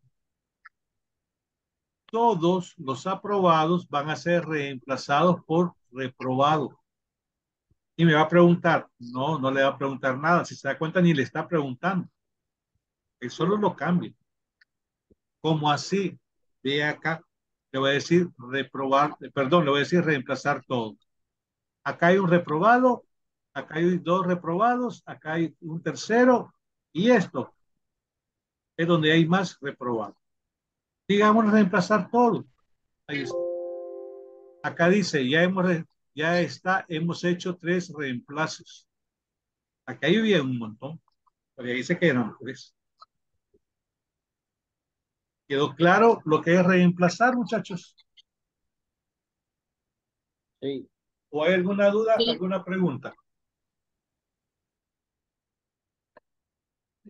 todos los aprobados van a ser reemplazados por reprobado. Y me va a preguntar, no le va a preguntar nada. Si se da cuenta, ni le está preguntando. Él solo lo cambia. ¿Cómo así? Ve acá. Le voy a decir reprobar, perdón, le voy a decir reemplazar todo. Acá hay un reprobado, acá hay dos reprobados, acá hay un tercero y esto es donde hay más reprobados. Digamos reemplazar todo. Ahí está. Acá dice, ya está, hemos hecho 3 reemplazos. Acá había un montón, pero ahí dice que eran 3. ¿Quedó claro lo que es reemplazar, muchachos? Sí. ¿O hay alguna duda, Sí. alguna pregunta?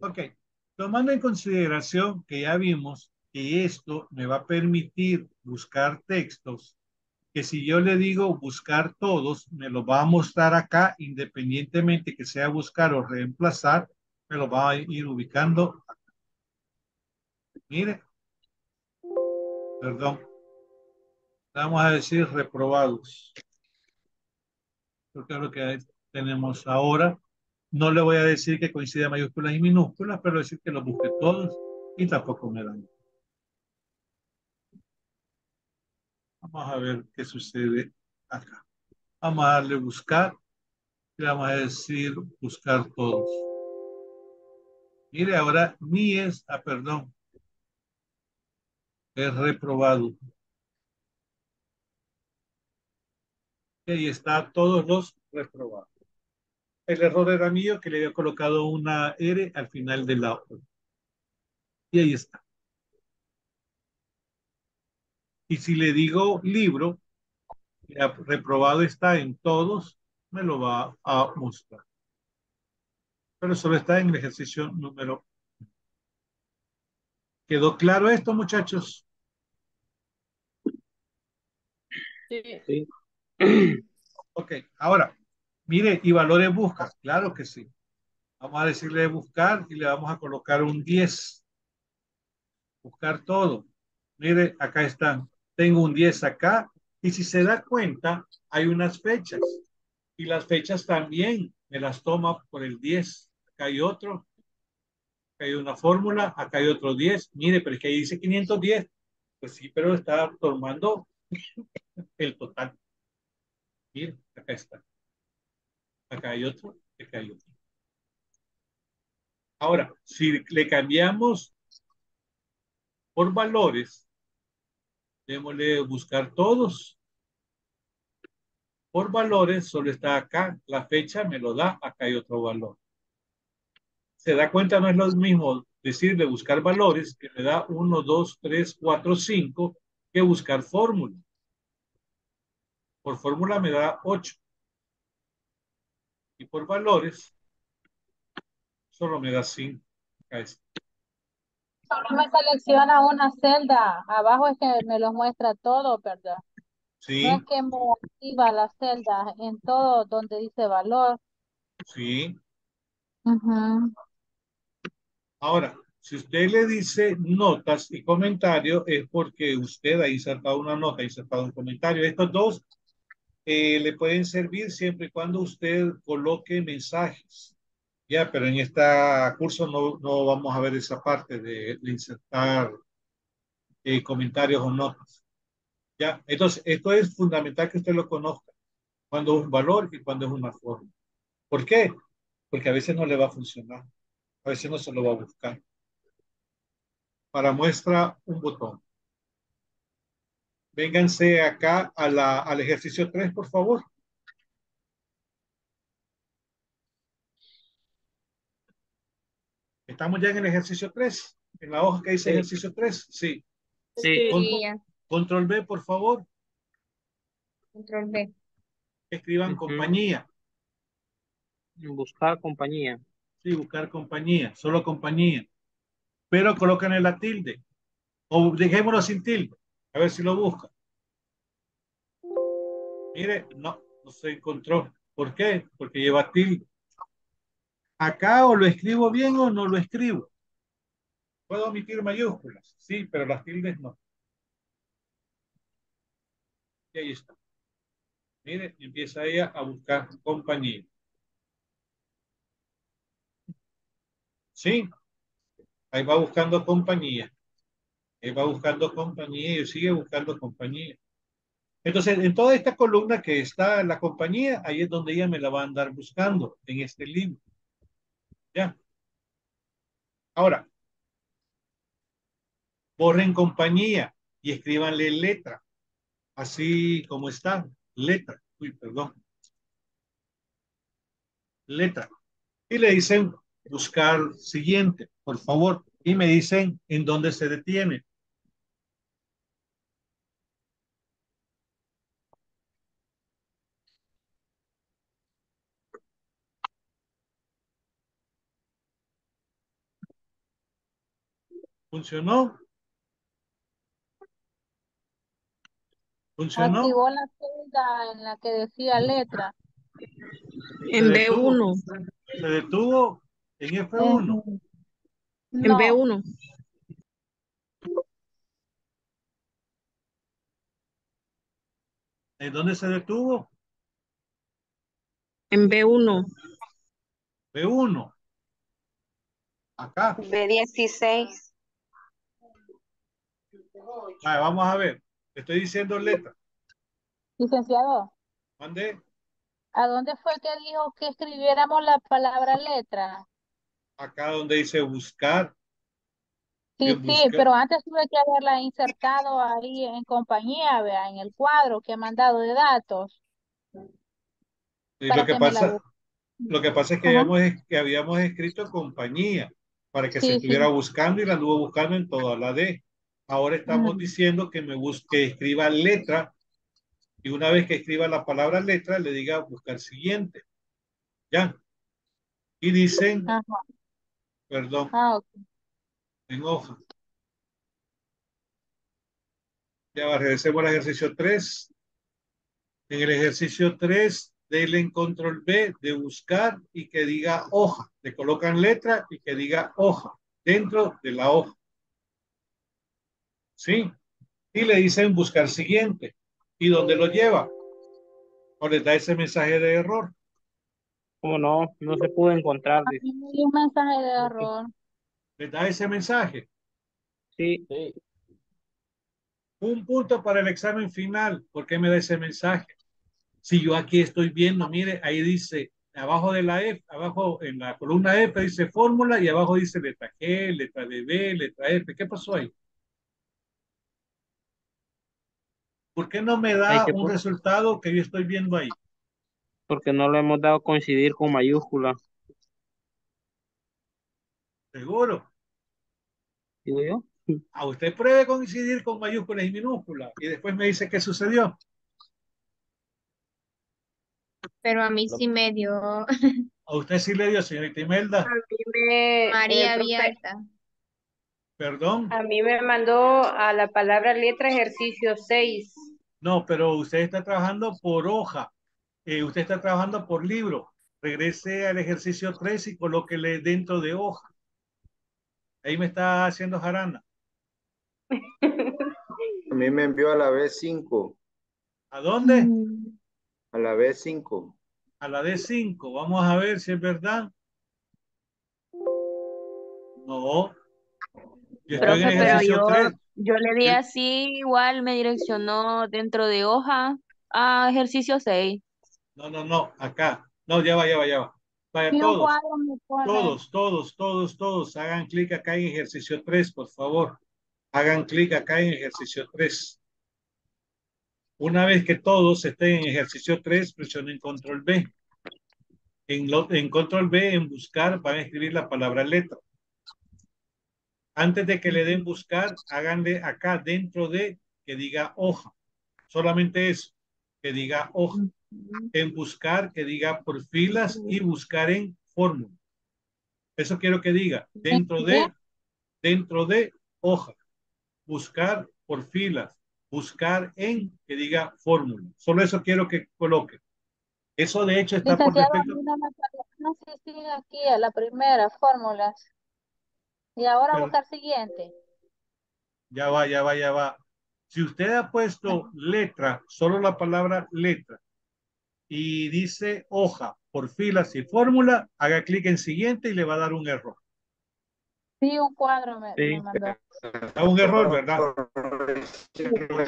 Ok, tomando en consideración que ya vimos que esto me va a permitir buscar textos, que si yo le digo buscar todos, me lo va a mostrar acá, independientemente que sea buscar o reemplazar, me lo va a ir ubicando. Mire, perdón, vamos a decir reprobados, porque es lo que tenemos ahora. No le voy a decir que coincida mayúsculas y minúsculas, pero decir que los busque todos y tampoco me dan. Vamos a ver qué sucede acá. Vamos a darle buscar y vamos a decir buscar todos. Mire, ahora ni es, perdón, es reprobado. Y ahí está todos los reprobados. El error era mío que le había colocado una R al final de la O. Y ahí está. Y si le digo libro, reprobado está en todos, me lo va a mostrar. Pero solo está en el ejercicio número. ¿Quedó claro esto, muchachos? Sí. Sí. Ok, ahora, mire, y valores busca. Claro que sí. Vamos a decirle buscar y le vamos a colocar un 10. Buscar todo. Mire, acá están. Tengo un 10 acá. Y si se da cuenta, hay unas fechas. Y las fechas también me las toma por el 10. Acá hay otro. Acá hay una fórmula. Acá hay otro 10. Mire, pero es que ahí dice 510. Pues sí, pero está tomando el total. Mire, acá está. Acá hay otro. Acá hay otro. Ahora, si le cambiamos por valores, démosle buscar todos. Por valores, solo está acá. La fecha me lo da. Acá hay otro valor. Se da cuenta, no es lo mismo decirle buscar valores, que me da 1, 2, 3, 4, 5, que buscar fórmula. Por fórmula me da 8. Y por valores, solo me da 5. Acá está. Solo me selecciona una celda. Abajo es que me lo muestra todo, ¿verdad? No es Sí, que me activa la celda en todo donde dice valor. sí. Ujú. Ahora, si usted le dice notas y comentarios, es porque usted ha insertado una nota, ha insertado un comentario. Estos dos le pueden servir siempre y cuando usted coloque mensajes. Ya, pero en este curso no vamos a ver esa parte de insertar comentarios o notas. Ya, entonces esto es fundamental que usted lo conozca. Cuando es un valor y cuando es una forma. ¿Por qué? Porque a veces no le va a funcionar. A veces no se lo va a buscar. Para muestra un botón. Vénganse acá al ejercicio 3, por favor. Estamos ya en el ejercicio 3. En la hoja que dice Sí. ejercicio 3. Sí. Sí. Sí. Sí, ya. Control B, por favor. Control B. Escriban Ujú. compañía. Buscar compañía. Sí, buscar compañía. Solo compañía. Pero colocan la tilde. O dejémoslo sin tilde. A ver si lo busca. Mire, no se encontró. ¿Por qué? Porque lleva tilde. Acá o lo escribo bien o no lo escribo. Puedo omitir mayúsculas, sí, pero las tildes no. Y ahí está. Mire, empieza ella a buscar compañía. Sí, ahí va buscando compañía. Ahí va buscando compañía y sigue buscando compañía. Entonces, en toda esta columna que está la compañía, ahí es donde ella me la va a andar buscando, en este libro. ¿Ya? Ahora, borren compañía y escríbanle letra, así como está, letra. Uy, perdón, letra. Y le dicen buscar siguiente, por favor. Y me dicen en dónde se detiene. ¿Funcionó? ¿Funcionó? Activó la celda en la que decía letra. ¿Se En detuvo? B1. ¿Se detuvo en F1? En No, B1. ¿En dónde se detuvo? En B1. B1. Acá. B16. Vale, vamos a ver. Le estoy diciendo letra. licenciado, Mande ¿a dónde fue que dijo que escribiéramos la palabra letra? acá donde dice buscar. Sí, En sí, busca. pero antes tuve que haberla insertado ahí en compañía, vea, en el cuadro que ha mandado de datos Y para que me la busque. lo que pasa es que Ajá. habíamos escrito compañía para que se Sí, estuviera sí. buscando y la anduvo buscando en toda la D. Ahora estamos Ujú. diciendo que me busque, escriba letra y una vez que escriba la palabra letra le diga buscar siguiente. Ya. Y dicen, Ajá. perdón, Ah, ok. en hoja. Ya va, regresemos al ejercicio 3. En el ejercicio 3, denle en control B de buscar y que diga hoja. Le colocan letra y que diga hoja dentro de la hoja. ¿Sí? Y le dicen buscar siguiente. ¿Y dónde lo lleva? O les da ese mensaje de error. ¿Cómo no? No se pudo encontrar, dice. Ahí hay un mensaje de error. Les da ese mensaje. Sí. Sí. Un punto para el examen final. ¿Por qué me da ese mensaje? Si yo aquí estoy viendo, mire, ahí dice, abajo de la F, abajo en la columna F dice fórmula y abajo dice letra G, letra de B, letra F. ¿Qué pasó ahí? ¿Por qué no me Hay da que un resultado que yo estoy viendo ahí? porque no le hemos dado coincidir con mayúscula, Seguro. digo yo. A usted pruebe coincidir con mayúsculas y minúsculas y después me dice qué sucedió. Pero a mí Lo- sí me dio A usted sí le dio, señorita Imelda. María Profe, abierta. Perdón. a mí me mandó a la palabra letra ejercicio 6. No, pero usted está trabajando por hoja. Usted está trabajando por libro. Regrese al ejercicio 3 y colóquele dentro de hoja. Ahí me está haciendo jarana. A mí me envió a la B5. ¿A dónde? Mm. A la B5. A la D5. Vamos a ver si es verdad. No, yo estoy en No, el Profe, pero ejercicio 3. yo le di así, igual me direccionó dentro de hoja a ejercicio 6. No, no, no, acá. No, ya va, ya va, ya va. Vaya, Y un todos, cuadro me pone. todos, todos, todos, todos. Hagan clic acá en ejercicio 3, por favor. Hagan clic acá en ejercicio 3. Una vez que todos estén en ejercicio 3, presionen control B. En control B, en buscar, van a escribir la palabra letra. Antes de que le den buscar, háganle acá dentro de que diga hoja. Solamente eso, que diga hoja. En buscar, que diga por filas y buscar en fórmula. Eso quiero que diga dentro de hoja. Buscar por filas. Buscar en que diga fórmula. Solo eso quiero que coloque. Eso de hecho está por Licenciado, a defecto. mí no me aparece, no sé si sigue aquí a la primera, fórmulas. Y ahora Pero buscar siguiente. ya va, ya va, ya va. Si usted ha puesto letra, solo la palabra letra, y dice hoja por filas y fórmula, haga clic en siguiente y le va a dar un error. Sí, un cuadro me Sí. mandó. Da un error, ¿verdad? Ok.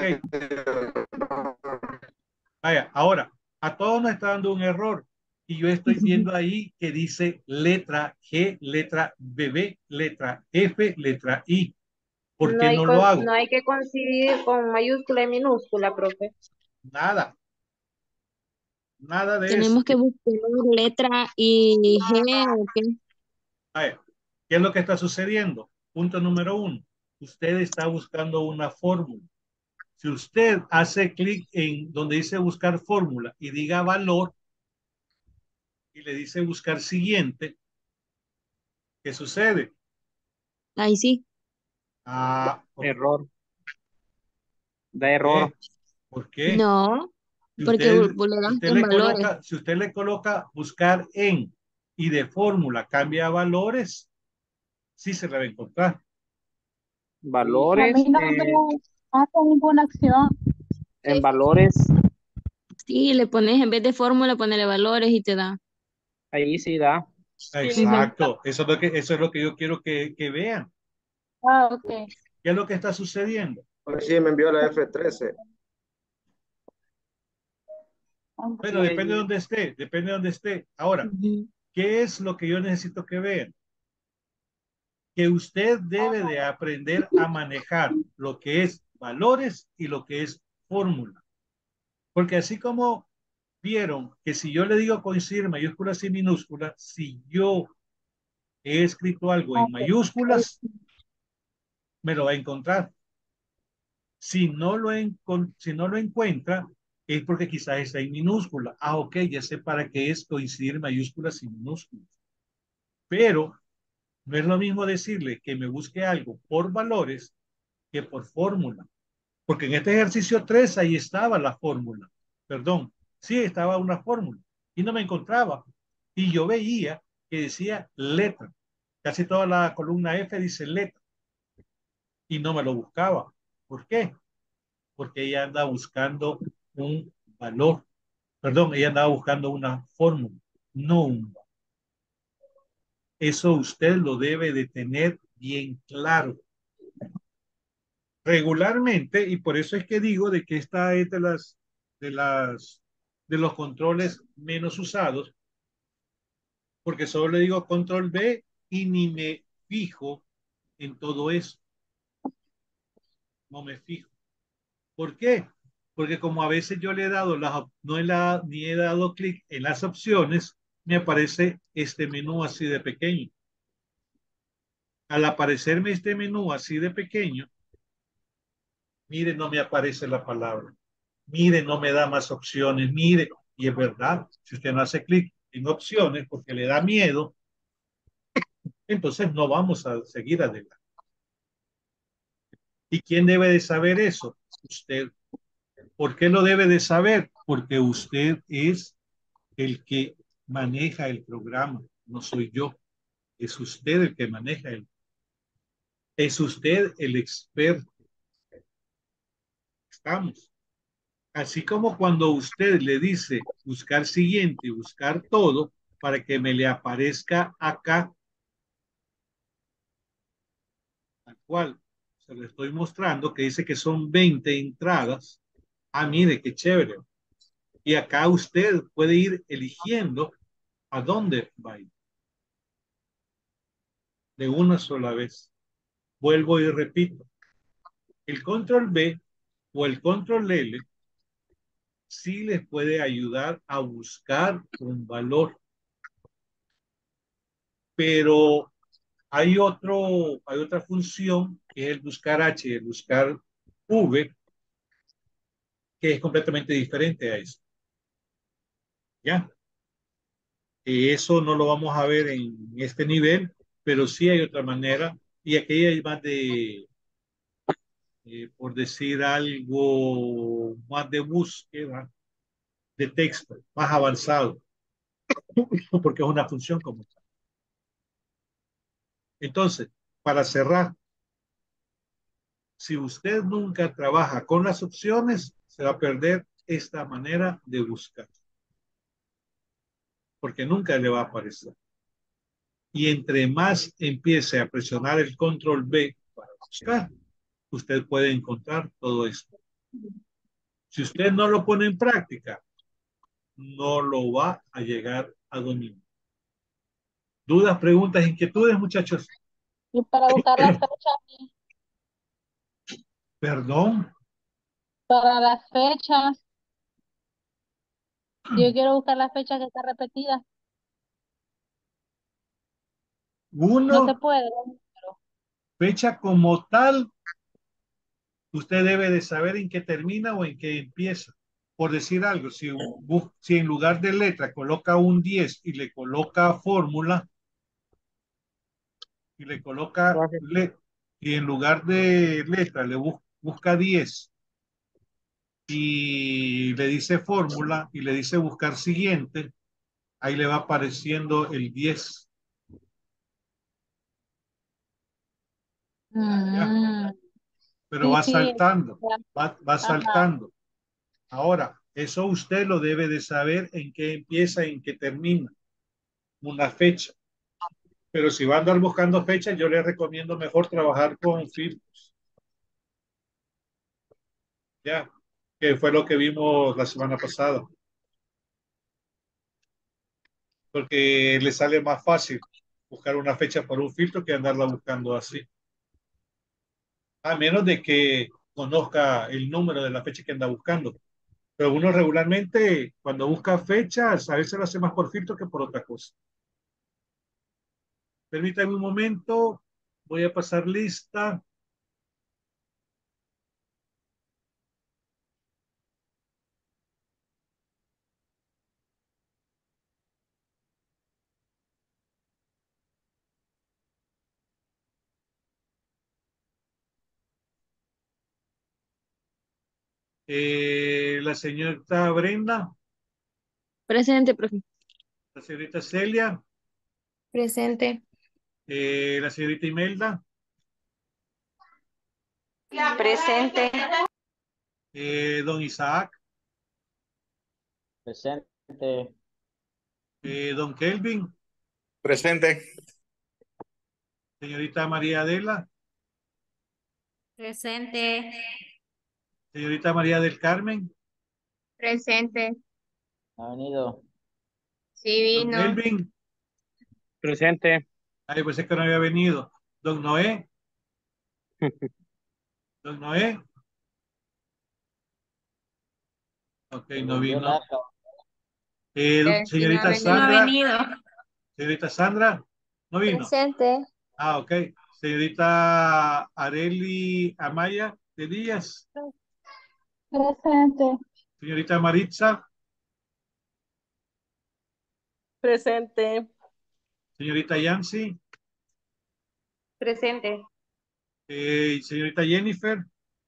Vaya, ahora, a todos nos está dando un error. Y yo estoy viendo ahí que dice letra G, letra BB, letra F, letra I. ¿Por qué no lo No hago? hay que coincidir con mayúscula y minúscula, profe. Nada, nada de eso. Tenemos que buscar letra y G o qué. Vaya, ¿qué es lo que está sucediendo? Punto número 1. Usted está buscando una fórmula. Si usted hace clic en donde dice buscar fórmula y diga valor y le dice buscar siguiente, ¿qué sucede? Ahí sí. Ah, Error, da ¿por error. qué? ¿Por qué? No, Si porque usted, vos le si das usted en le valores. coloca, si usted le coloca buscar en y de fórmula cambia a valores, sí se la va a encontrar. Sí, A Valores, mí no me hace ninguna acción. en Sí, valores, Sí, le pones, en vez de fórmula, ponele valores y te da. ahí sí da. Sí, Ujú. Exacto. Eso es lo que yo quiero que vean. Ah, ok. ¿Qué es lo que está sucediendo? Ahora sí me envió la F13. Bueno, depende de dónde esté, depende de dónde esté. Ahora, Ujú. ¿qué es lo que yo necesito que vean? Que usted debe de aprender a manejar lo que es valores y lo que es fórmula. Porque así como vieron que si yo le digo coincidir mayúsculas y minúsculas, si yo he escrito algo en mayúsculas, me lo va a encontrar. Si no lo encuentra, es porque quizás está en minúscula. Ah, ok, ya sé para qué es coincidir mayúsculas y minúsculas. Pero no es lo mismo decirle que me busque algo por valores que por fórmula. Porque en este ejercicio 3 ahí estaba la fórmula. Perdón, sí estaba una fórmula y no me encontraba. Y yo veía que decía letra. Casi toda la columna F dice letra y no me lo buscaba. ¿Por qué? Porque ella anda buscando un valor. Perdón, ella andaba buscando una fórmula, no un valor. Eso usted lo debe de tener bien claro regularmente, y por eso es que digo de que esta es de las de los controles menos usados, porque solo le digo control B y ni me fijo en todo eso, no me fijo. ¿Por qué? Porque como a veces yo le he dado no ni he dado clic en las opciones, me aparece este menú así de pequeño. Al aparecerme este menú así de pequeño, mire, no me aparece la palabra. Mire, no me da más opciones. Mire, y es verdad, si usted no hace clic en opciones porque le da miedo, entonces no vamos a seguir adelante. ¿Y quién debe de saber eso? Usted. ¿Por qué lo debe de saber? Porque usted es el que maneja el programa, no soy yo. Es usted el que maneja es usted el experto. Estamos. Así como cuando usted le dice buscar siguiente, buscar todo, para que me le aparezca acá, tal cual se lo estoy mostrando, que dice que son 20 entradas. Ah, mire, qué chévere. Y acá usted puede ir eligiendo a dónde va a ir de una sola vez. Vuelvo y repito, el control B o el control L sí les puede ayudar a buscar un valor, pero hay otra función que es el buscar H y el buscar V, que es completamente diferente a eso. ¿Ya? Eso no lo vamos a ver en este nivel, pero sí hay otra manera. Y aquí hay más por decir algo, más de búsqueda de texto, más avanzado, porque es una función como tal. Entonces, para cerrar, si usted nunca trabaja con las opciones, se va a perder esta manera de buscar, porque nunca le va a aparecer. Y entre más empiece a presionar el control B para buscar, usted puede encontrar todo esto. Si usted no lo pone en práctica, no lo va a llegar a dominar. ¿Dudas, preguntas, inquietudes, muchachos? Y para buscar las fechas, Perdón. para las fechas, si yo quiero buscar las fechas que están repetidas, no se Uno, puede. fecha como tal, usted debe de saber en qué termina o en qué empieza. Por decir algo, si en lugar de letra coloca un 10 y le coloca fórmula y le coloca y en lugar de letra le busca 10 y le dice fórmula y le dice buscar siguiente, ahí le va apareciendo el 10. ¿Ya? Mm, Pero Sí, va sí. saltando, Ya. va Ajá. saltando. Ahora, eso usted lo debe de saber en qué empieza y en qué termina, una fecha. Pero si va a andar buscando fechas, yo le recomiendo mejor trabajar con filtros, ya, que fue lo que vimos la semana pasada, porque le sale más fácil buscar una fecha por un filtro que andarla buscando así, a menos de que conozca el número de la fecha que anda buscando. Pero uno regularmente, cuando busca fechas, a veces lo hace más por filtro que por otra cosa. Permítame un momento, voy a pasar lista. La señorita Brenda, presente, profe. la señorita Celia, Presente. la señorita Imelda, Presente. don Isaac, Presente. don Kelvin, Presente. señorita María Adela, Presente. señorita María del Carmen, Presente. Ha venido. Sí, don vino. Melvin, Presente. ay, pues es que no había venido, don Noé, don Noé, ok, Se le no envió la vino. acá. Sí, no ha Señorita No ha venido. Sandra, venido. señorita Sandra, no vino. Presente. Ah, ok. Señorita Areli Amaya de Díaz, Presente. señorita Maritza, Presente. señorita Yancy, Presente. señorita Jennifer,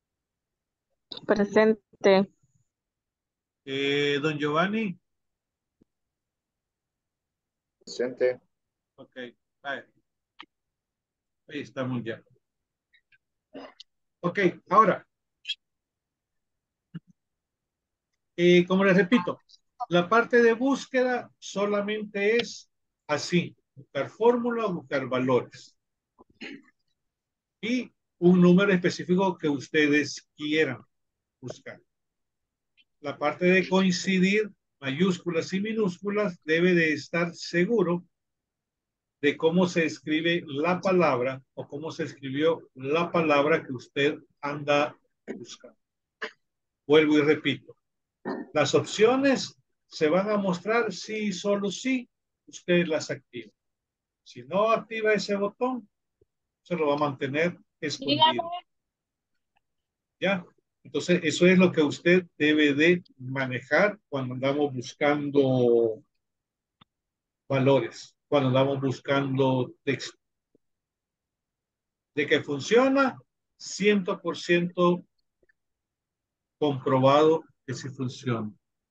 Presente. don Giovanni, Presente. ok, ahí estamos ya. Ok, ahora, como les repito, la parte de búsqueda solamente es así, buscar fórmulas, buscar valores y un número específico que ustedes quieran buscar. La parte de coincidir, mayúsculas y minúsculas, debe de estar seguro de cómo se escribe la palabra o cómo se escribió la palabra que usted anda buscando. Vuelvo y repito, las opciones se van a mostrar si y solo si usted las activa. Si no activa ese botón, se lo va a mantener Dígame. escondido. ¿Ya? Entonces, eso es lo que usted debe de manejar cuando andamos buscando valores, cuando andamos buscando texto. De que funciona, 100% comprobado que sí funciona.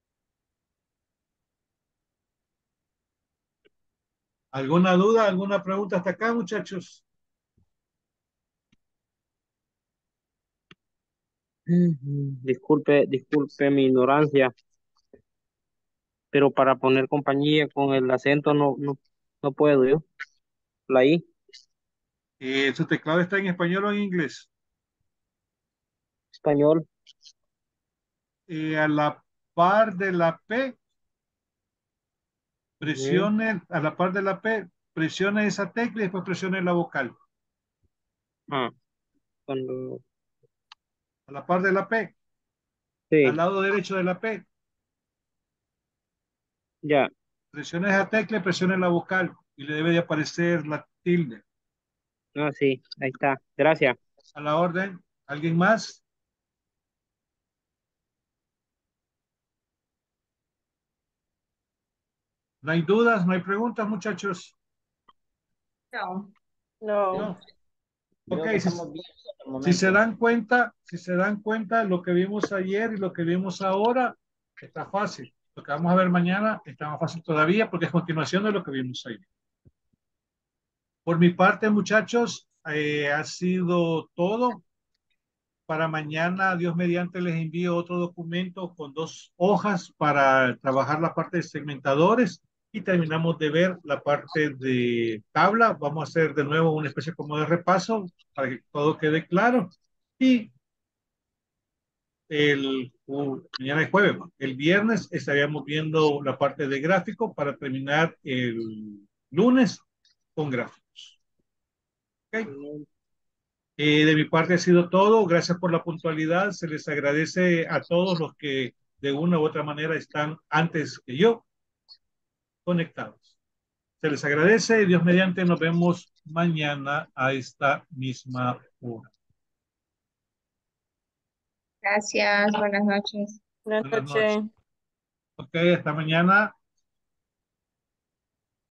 ¿Alguna duda, alguna pregunta hasta acá, muchachos? Disculpe mi ignorancia, pero para poner compañía con el acento no puedo yo. La I, ¿Su teclado está en español o en inglés? español. A la par de la P, Ujú. presione, a la par de la P, presione esa tecla y después presione la vocal. Ah, cuando, A la par de la P, al sí, lado derecho de la P, ya. presione esa tecla y presione la vocal y le debe de aparecer la tilde. Ah, sí, ahí está. Gracias. A la orden. ¿Alguien más? ¿No hay dudas? ¿No hay preguntas, muchachos? No. No. No. Creo Ok, que si, estamos bien hasta el si se momento. dan cuenta, lo que vimos ayer y lo que vimos ahora está fácil. Lo que vamos a ver mañana está más fácil todavía porque es continuación de lo que vimos ayer. Por mi parte, muchachos, ha sido todo. Para mañana, Dios mediante, les envío otro documento con 2 hojas para trabajar la parte de segmentadores y terminamos de ver la parte de tabla. Vamos a hacer de nuevo una especie como de repaso para que todo quede claro. Y mañana es jueves, ¿no? El viernes estaríamos viendo la parte de gráfico para terminar el lunes con gráficos. ¿Ok? De mi parte ha sido todo. Gracias por la puntualidad. Se les agradece a todos los que de una u otra manera están antes que yo conectados. Se les agradece y Dios mediante nos vemos mañana a esta misma hora. Gracias, buenas noches. Buenas Buenas noches. noches. Ok, hasta mañana.